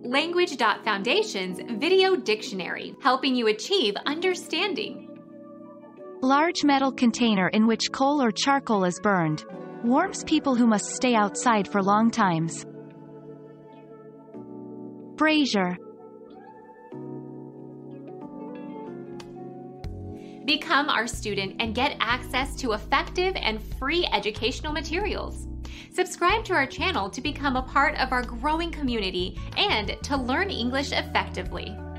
Language.Foundation's Video Dictionary, helping you achieve understanding. Large metal container in which coal or charcoal is burned. Warms people who must stay outside for long times. Brasier. Become our student and get access to effective and free educational materials. Subscribe to our channel to become a part of our growing community and to learn English effectively.